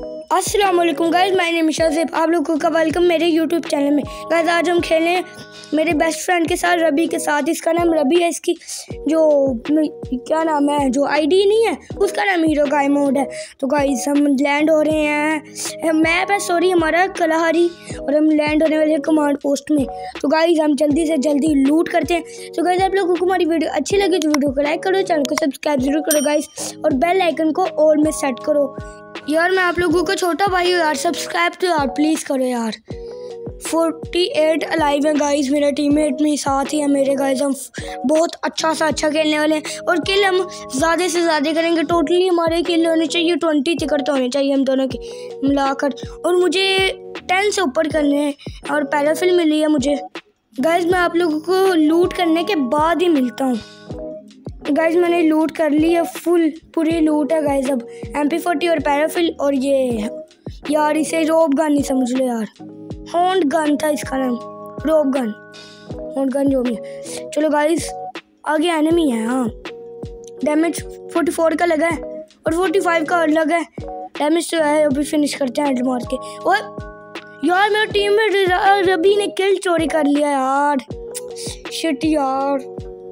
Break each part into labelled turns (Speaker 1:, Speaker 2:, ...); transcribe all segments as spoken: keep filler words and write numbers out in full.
Speaker 1: अस्सलाम वालेकुम guys, my name is Shazib. आप लोगों का वेलकम मेरे यूट्यूब चैनल में। गाइस आज हम खेलें मेरे बेस्ट फ्रेंड के साथ, रबी के साथ। इसका नाम रबी है, इसकी जो क्या नाम है, जो आईडी नहीं है उसका नाम हीरो गाय मोड है। तो गाइस हम लैंड हो रहे हैं, मैप है सॉरी हमारा कलाहारी, और हम लैंड होने वाले हैं कमांड पोस्ट में। तो गाइस हम जल्दी से जल्दी लूट करते हैं। तो गाइस आप लोगों को हमारी वीडियो अच्छी लगी तो वीडियो को लाइक करो, चैनल को सब्सक्राइब जरूर करो गाइस, और बेल आइकन को ऑल में सेट करो। यार मैं आप लोगों का छोटा भाई हूँ यार, सब्सक्राइब तो यार प्लीज़ करो यार। अड़तालीस अलाइव है गाइस, मेरा टीममेट में साथ ही है मेरे गाइस। हम बहुत अच्छा सा अच्छा खेलने वाले हैं, और किल हम ज़्यादा से ज़्यादा करेंगे। टोटली हमारे किल होने चाहिए ट्वेंटी टिकट तो होने चाहिए हम दोनों के मिलाकर, और मुझे टेन से ऊपर करने हैं, और पैराफिल मिली है मुझे। गाइस मैं आप लोगों को लूट करने के बाद ही मिलता हूँ। गाइस मैंने लूट कर ली है, फुल पूरी लूट है गाइस। अब एम पी फोर्टी और पैराफिल, और ये यार इसे रोब गन नहीं समझ लो यार, हॉन्ट गन था इसका नाम, रोब गन हॉन्ट गन जो भी है। चलो गाइस आगे एनिमी है। हाँ डैमेज चौवालीस का लगा है और पैंतालीस का और लगा है। डैमेज तो है, अभी फिनिश करते हैं हेड मार के। और यार मेरा टीम में रबी ने किल चोरी कर लिया यार, शिट यार।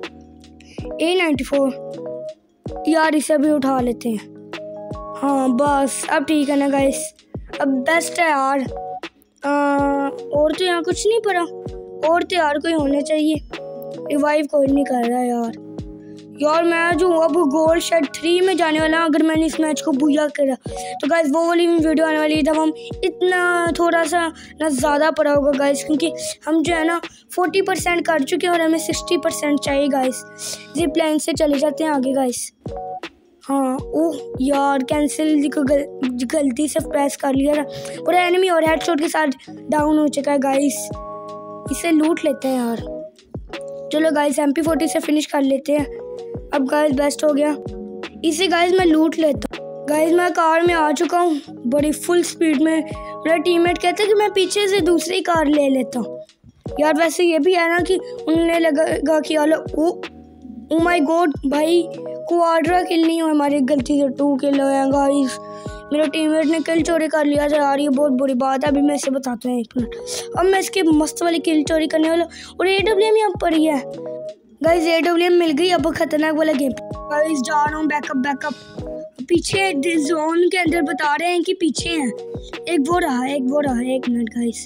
Speaker 1: ए नाइन्टी फोर यार इसे भी उठा लेते हैं। हाँ बस अब ठीक है ना गाइस, अब बेस्ट है यार। आ, और तो यहाँ कुछ नहीं पड़ा, और तो यार कोई होना चाहिए। रिवाइव कोई नहीं कर रहा यार। यार मैं जो अब गोल्ड शेड थ्री में जाने वाला हूँ अगर मैंने इस मैच को बुया करा तो गाइस वो वाली वीडियो आने वाली है जब हम इतना थोड़ा सा ना ज़्यादा पड़ा होगा गाइस, क्योंकि हम जो है ना चालीस परसेंट कर चुके हैं और हमें साठ परसेंट चाहिए गाइस। जिप लाइन से चले जाते हैं आगे गाइस। हाँ ओह यार कैंसिल को गल, गलती से प्रेस कर लिया था, और एनिमी और हेडशॉट के साथ डाउन हो चुका है गाइस। इसे लूट लेते हैं यार। चलो गाइस एम पी फोर्टी से फिनिश कर लेते हैं। अब गाइस बेस्ट हो गया, इसे गाइस मैं लूट लेता हूँ। गाइस मैं कार में आ चुका हूँ बड़ी फुल स्पीड में। मेरा टीममेट कहता है कि मैं पीछे से दूसरी कार ले लेता हूँ। यार वैसे ये भी है ना कि उन्होंने लगा कि ओ ओ माय गॉड भाई क्वाड्रा किल नहीं हुआ हमारी गलती से, टू किल हुए हैं गाइस। मेरा टीममेट ने किल चोरी कर लिया था यार, ये बहुत बुरी बात है। अभी मैं इसे बताता हूँ एक मिनट। अब मैं इसके मस्त वाली किल चोरी करने वाला, और ए डब्ल्यू एम यहाँ पर ही है गाइस। ए डब्ल्यू एम मिल गई, अब खतरनाक वाला गेम। गाइस जा रहा हूँ बैकअप बैकअप पीछे जोन के अंदर बता रहे हैं कि पीछे हैं। एक वो रहा एक वो रहा एक मिनट गाइस,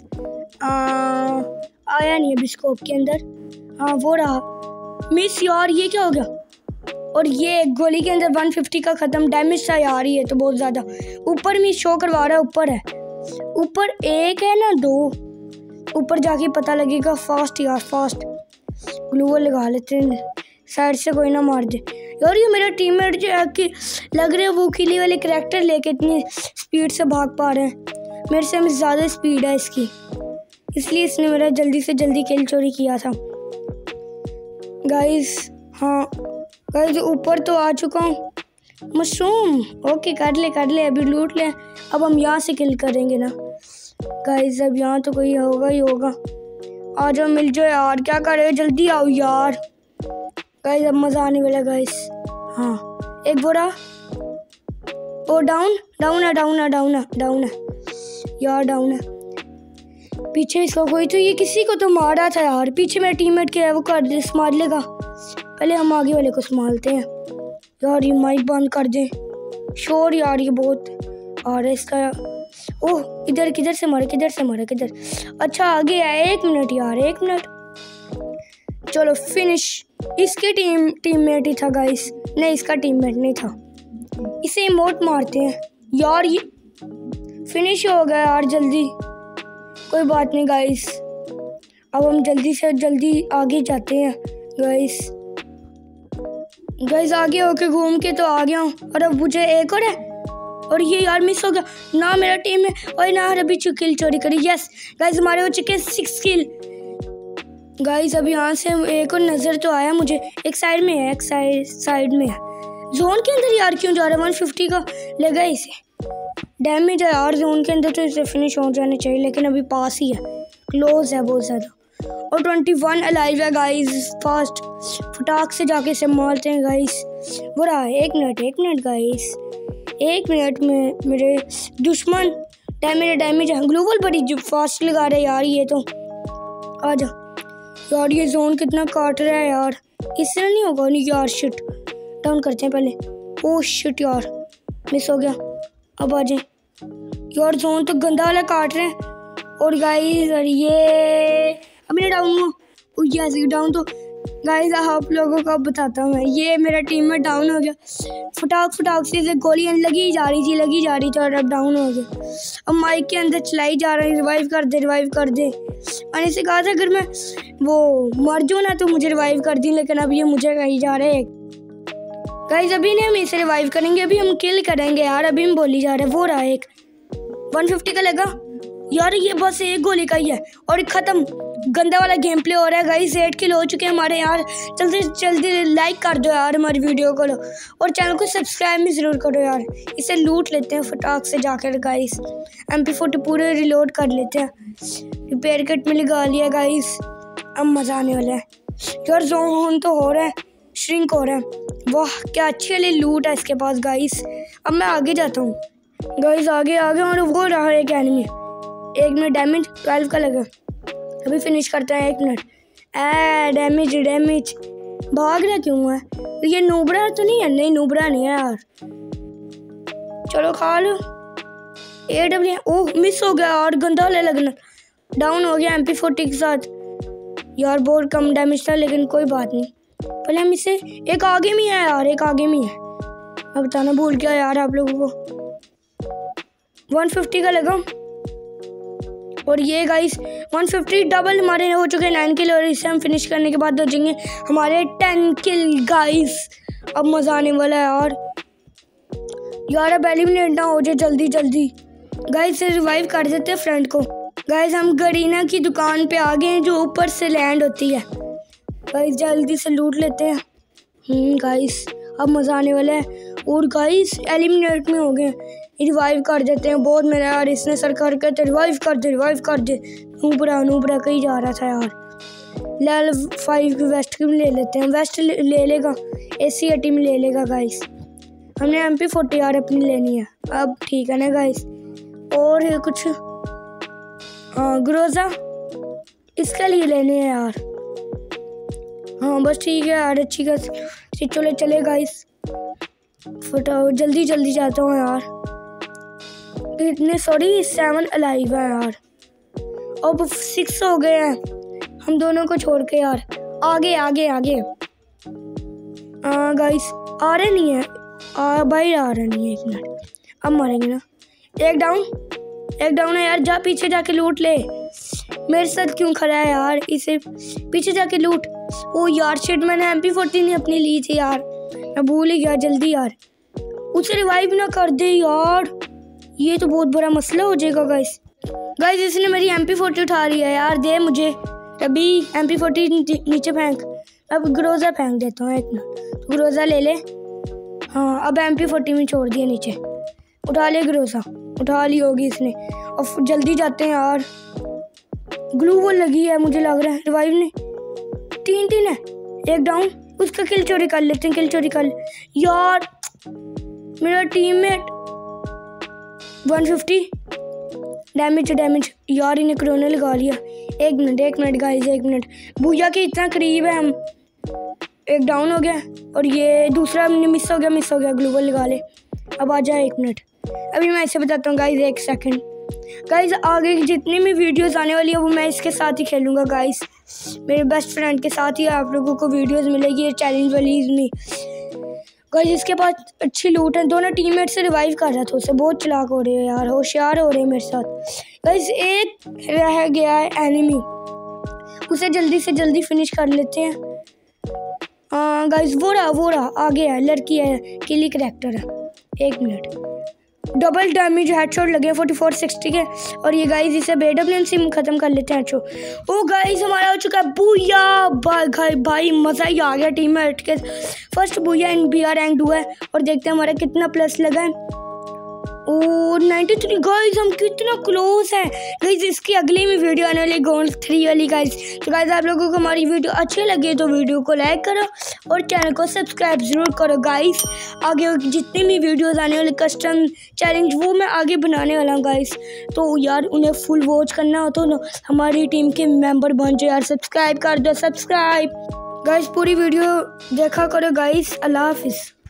Speaker 1: आया नहीं अभी स्कोप के अंदर। हाँ वो रहा मिस यार, ये क्या हो गया। और ये गोली के अंदर एक सौ पचास का ख़त्म। डैमेज था यार ये तो बहुत ज़्यादा। ऊपर मिस शो करवा रहा है, ऊपर है, ऊपर एक है ना दो, ऊपर जाके पता लगेगा। फास्ट यार फास्ट, ग्लूवल लगा लेते हैं, साइड से कोई ना मार दे यार। ये मेरा टीममेट जो है कि लग रहा है वो किली वाले करैक्टर लेके इतनी स्पीड से भाग पा रहे हैं। मेरे से ज़्यादा स्पीड है इसकी, इसलिए इसने मेरा जल्दी से जल्दी किल चोरी किया था गाइस। हाँ गाइस ऊपर तो आ चुका हूँ। मशरूम ओके कर ले कर ले, अभी लूट ले। अब हम यहाँ से किल करेंगे ना गाइस। अब यहाँ तो कोई होगा ही होगा। आ जाओ मिल जाओ यार, क्या कर रहे हो, जल्दी आओ यार गाइस। अब मज़ा आने वाला गाइस। हाँ एक बोरा, ओ डाउन डाउन है डाउन है डाउन है डाउन है यार डाउन है। पीछे इसका कोई तो, ये किसी को तो मारा था यार। पीछे मेरा टीममेट क्या है वो कर दे, संभाल लेगा। पहले हम आगे वाले को संभालते हैं यार। ये माइक बंद कर दे, शोर यार ये बहुत आ रहा है इसका। ओह इधर किधर से मारे किधर से मारे किधर, अच्छा आगे है। एक मिनट यार एक मिनट। चलो फिनिश। इसकी टीम टीममेट ही था गाइस, नहीं इसका टीममेट नहीं था। इसे इमोट मारते हैं यार, ये फिनिश हो गया यार जल्दी। कोई बात नहीं गाइस, अब हम जल्दी से जल्दी आगे जाते हैं गाइस। गाइस आगे होके घूम के तो आ गया हूँ, और अब मुझे एक और है, और ये यार मिस हो गया ना मेरा टीम में, और ना अभी किल चोरी करी। यस गाइस हमारे हो चुके सिक्स किल गाइस। अब यहाँ से एक और नज़र तो आया मुझे, एक साइड में है एक साइड साइड में है। जोन के अंदर यार क्यों जा रहा है, एक सौ पचास का लगा इसे। डैमेज है यार जोन के अंदर, तो इसे फिनिश हो जाने चाहिए, लेकिन अभी पास ही है, क्लोज है बहुत ज़्यादा। और इक्कीस अलाइव है गाइस। फास्ट फटाक से जाके इसे मारते हैं गाइस। बुरा एक मिनट एक मिनट गाइस, एक मिनट में मेरे दुश्मन डैमेज डैमेज है। ग्लूवल बड़ी फास्ट लगा रहे यार ये तो। आ जा यार, ये जोन कितना काट रहा है यार, इससे नहीं होगा। नहीं यार शिट, डाउन करते हैं पहले। ओह शिट यार, मिस हो गया। अब आ जाए यार, जोन तो गंदा वाला काट रहे हैं। और गाइस ये अब मेरा डाउन हुआ। यस डाउन तो गाइस आप लोगों को बताता हूँ मैं, ये मेरा टीम में डाउन हो गया। फटाक फटाक से इसे गोलियाँ लगी जा रही थी लगी जा रही थी और अब डाउन हो गया। अब माइक के अंदर चलाई जा रही, रिवाइव कर दे रिवाइव कर दे। मैंने इसे कहा था अगर मैं वो मर जाऊँ ना तो मुझे रिवाइव कर दी, लेकिन अब ये मुझे कही जा रहे हैं। गाइस अभी नहीं हम इसे रिवाइव करेंगे, अभी हम किल करेंगे यार। अभी हम बोली जा रहे हैं। वो रहा एक वन फिफ्टी का लगा यार, ये बस एक गोली का ही है और खत्म। गंदा वाला गेम प्ले हो रहा है गाइस। एट किल हो चुके हैं हमारे यार। जल्दी जल्दी लाइक कर दो यार हमारी वीडियो को, और चैनल को सब्सक्राइब भी ज़रूर करो यार। इसे लूट लेते हैं फटाक से जाकर गाइस। एम पी फोर्टी पूरे रिलोड कर लेते हैं। रिपेयर किट में लगा लिया गाइस। अब मज़ा आने वाला है यार। जोन तो हो रहा है, श्रिंक हो रहा है। वाह क्या अच्छी वाली लूट है इसके पास गाइस। अब मैं आगे जाता हूँ गाइस, आगे आगे। और वो रहा एक एनिमी, एक मिनट डैमेज ट्वेल्व का लगा। अभी फिनिश करते हैं, एक मिनट। ए डैमेज डैमेज भाग रहा क्यों है ये? नूबरा तो नहीं है? नहीं नूबरा नहीं है यार। चलो खा लो। ए डब्ल्यू ओह मिस हो गया और गंदा वाला लगना। डाउन हो गया एम पी फोर्टी के साथ यार। बहुत कम डैमेज था लेकिन कोई बात नहीं। पहले हम इसे, एक आगे में है यार, एक आगे में है। मैं बताना भूल गया यार आप लोगों को। वन फिफ्टी का लगा और ये गाइस वन फिफ्टी डबल हमारे हो चुके हैं नाइन किल। और इसे हम फिनिश करने के बाद हो जाएंगे हमारे टेन किल गाइस। अब मज़ा आने वाला है यार। यार अब एलिमिनेट ना हो जाए जल्दी जल्दी गाइस। रिवाइव कर देते हैं फ्रेंड को गाइस। हम गरीना की दुकान पे आ गए हैं जो ऊपर से लैंड होती है गाइस। जल्दी से लूट लेते हैं हम्म गाइस। अब मज़ा आने वाला है। और गाइस एलिमिनेट में हो गए, रिवाइव कर देते हैं। बहुत मेरा यार इसने सरकार कहते रिवाइव कर दे रिवाइव कर दे। नूबरा नूबरा कहीं जा रहा था यार। लेवल फाइव की वेस्ट की ले लेते हैं। वेस्ट ले, ले लेगा, ए सी ए टीम ले लेगा गाइस। हमने एम पी फोर्टी यार अपनी लेनी है। अब ठीक है ना गाइस। और कुछ हाँ ग्रोजा इसके लिए लेने हैं यार। हाँ बस ठीक है यार, अच्छी खास चले चले गाइस। फटाओ जल्दी जल्दी जाता हूँ यार। इतने सॉरी सेवन अलाइव है यार। अब सिक्स हो गए हैं हम दोनों को छोड़ के यार। आगे आगे आगे गाइस आ रहे नहीं है, आ बाहर आ रहे नहीं है। एक मिनट अब मारेंगे ना। एक डाउन एक डाउन है यार। जा पीछे जाके लूट ले। मेरे साथ क्यों खड़ा है यार? इसे पीछे जाके लूट। ओ यार शिट, मैंने एम पी फोर्टी नहीं अपनी ली थी यार, मैं भूल ही गया। जल्दी यार उसे रिवाइव ना कर दे यार, ये तो बहुत बड़ा मसला हो जाएगा गाइस। गाइस इसने मेरी एम पी फोर्टी उठा रही है यार। दे मुझे अभी एम पी फोर्टी नीचे फेंक। अब ग्रोजा फेंक देता हूँ एक मिनट। तो ग्रोजा ले ले। हाँ अब एम पी फोर्टी में छोड़ दिया नीचे। उठा ले ग्रोजा, उठा ली होगी इसने। अब जल्दी जाते हैं यार। ग्लू वॉल लगी है मुझे लग रहा है। रिवाइव ने तीन तीन है। एक डाउन, उसका किल चोरी कर लेते हैं। किल चोरी कर यार। मेरा teammate one fifty damage damage यार। इन्हें कोरोना लगा लिया। एक मिनट एक मिनट गाइस एक मिनट। भूया के इतना करीब है हम। एक डाउन हो गया और ये दूसरा मिस हो गया मिस हो गया ग्लूवल लगा ले। अब आ जाए एक मिनट। अभी मैं इसे बताता हूँ गाइस, एक सेकंड। गाइस आगे जितनी भी वीडियोस आने वाली है वो मैं इसके साथ ही खेलूँगा गाइस। मेरे बेस्ट फ्रेंड के साथ ही आप लोगों को वीडियोस मिलेगी चैलेंज वाली में गाइस। इसके पास अच्छी लूट है। दोनों टीममेट से रिवाइव कर रहा था उसे। बहुत चलाक हो रहे हैं यार, होशियार हो रहे हैं मेरे साथ गाइस। एक रह गया है एनिमी, उसे जल्दी से जल्दी फिनिश कर लेते हैं। हाँ गाइस वो रहा वो रहा आगे है। लड़की है, किली करैक्टर है। एक मिनट। डबल डैमेज हेडशॉट लगे फोर्टी फोर सिक्सटी के। और ये गाइस इसे बेडब्ल्यूएम से खत्म कर लेते हैं। अच्छो ओ गाइस हमारा हो चुका है बूया भाई। भाई मज़ा ही आ गया टीम में के first booyah in B R rank हुआ है। और देखते हैं हमारा कितना प्लस लगा है। और नाइन्टी थ्री गाइस, हम कितना क्लोज हैं गाइस। इसकी अगली में वीडियो आने वाली गोल्ड थ्री वाली गाइस। तो गाइस आप लोगों को हमारी वीडियो अच्छी लगी तो वीडियो को लाइक करो और चैनल को सब्सक्राइब जरूर करो गाइस। आगे जितनी भी वीडियोस आने वाले कस्टम चैलेंज वो मैं आगे बनाने वाला हूँ गाइस। तो यार उन्हें फुल वॉच करना हो तो ना हमारी टीम के मेंबर बन जाओ यार, सब्सक्राइब कर दो, सब्सक्राइब गाइस। पूरी वीडियो देखा करो गाइस। अल्लाह हाफिज़।